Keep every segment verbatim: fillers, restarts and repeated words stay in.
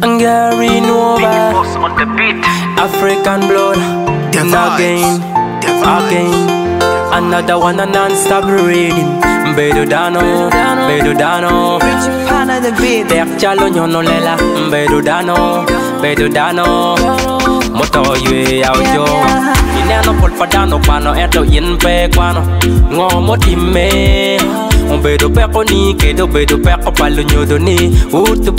And Gary Nova, African blood, again, again. Another one a non-stop reading. Bedu dano, bedu dano. Tek chalo nyono lela. Bedu dano, bedu dano. Moto yue au jo. Ineno pol padano pano eto inpe kwano. Ngo motime. On bedo peko ni kedo bedo peko palo nyodo ni. Who to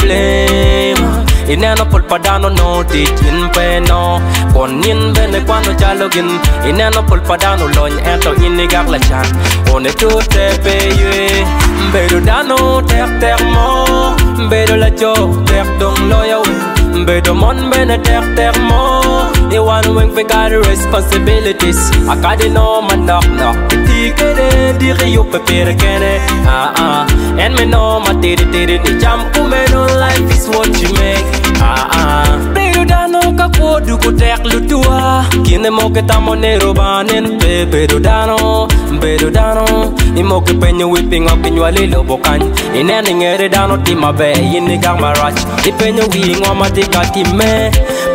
blame? Ineno pol padano no tit inpe no. Kon yin bene kwano chalogin. Ineno pol padano loñ eto inigak la chan. On est tout tepe yue. Bedo dano tek tek mo. Bedo la jo tek dong loya wing. Bedo mon bene tek tek mo. You want wing we got responsibilities. I got it no man knock knock. Tikere diri yo pepere kene. Ah ah. And me know my tiri tiri ni jam kume no life is what you make. Ah ah. Bedo dano kako du ko tek lutua. Kine mo ke tamonero banen pe bedo dano. Bedo dano. Imo ke penyo whipping up in wali lobokan. Inene ngere dano timabe ini gang marach. Ipenyo wi ngoma tikati me.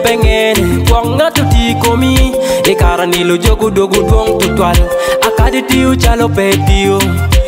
Pengen kwang na tuti komi. Ikara nilo jogu dogu dong tutual. Akadi tiu chalo pe tiu.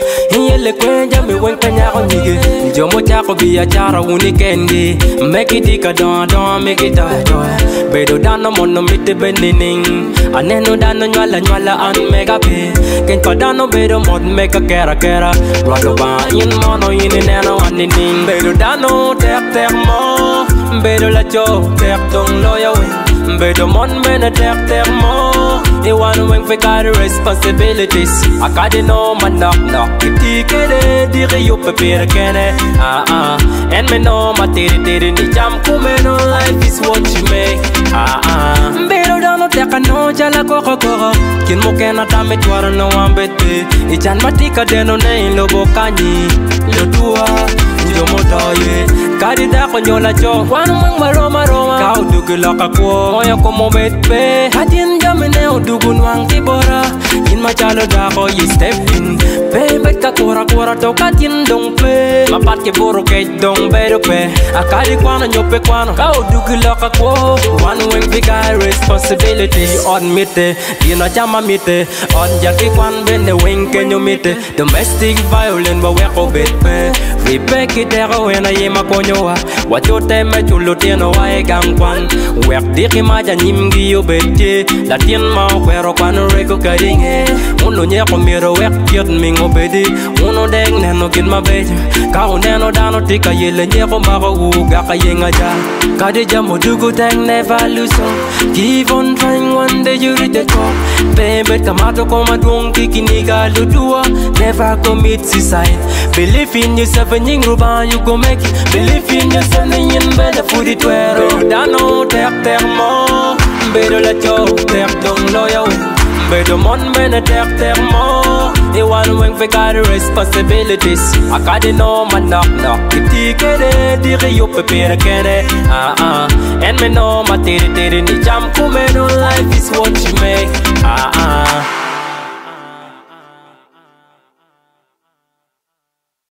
Yele kwenja me wen kanya ko nige. Jomo chako biya chara unikendi. Make it dika don don make it die die. Bedo dano mono mite benining. Aneno dano nyala nyala an mega be. Ken pa dano bedo mod mega kera kera. Rado ba in mono in neno anining. Bedo dano tek tek mo. Bedo la jo tek dong loya wing. Bedo mon mena tek tek mo. You want wing for got responsibilities. I got it no man knock knock. Tikere diri yo pepere kene. Ah ah. And me know my tiri tiri ni jam kume no life is what you make. Ah ah. Bedo dano teka no jala koko koko. Kin mo kena tame twara no ambete. Ichan matika deno ne in lobo kanyi. Lotua. Jomo toye. Kadi da ko nyola jo. Wanu mang maroma roma. Kau dugu loka ko. Moya ko mo betpe. Hadin jamene o dugu nwang kibora. In machalo da ko yi step in. Pe bet ka kora kora to katin dong pe. Mapat ke boro ke dong bedo pe. Akadi kwano nyope kwano. Kau dugu loka ko. One wing big responsibility on mite. Dina jama mite. On jaki kwan bende wing kenyo mite. Domestic violence ba weko betpe. Ripeki dero wena yema konyoa. Wachote me chulo tieno wa e gang kwan. Wek diki maja nyimgi yo bete. Latien ma kwero kwano reko kadinge. Uno nye komiro wek kiot mingo bedi. Uno deng neno kin ma beja. Kao neno dano tika yele nye komaro uga kayenga ja. Kadi jamo dugu deng never lose hope. Keep on trying, one day you reach the top. Pembet kamato koma duong kikiniga ludua. Never commit suicide. Believe in yourself and ying ruba you go make it. Believe in yourself and yin better food it where. Bedo dano tek tek mo. Bedo la jo tek dong loya wing. Bedo mon mena tek tek mo. You want wing for got responsibilities. I got it no man knock knock. Tikere diri yo pepere kene. Ah ah. And me know my tiri tiri ni jam kume no life is what you make. Ah ah.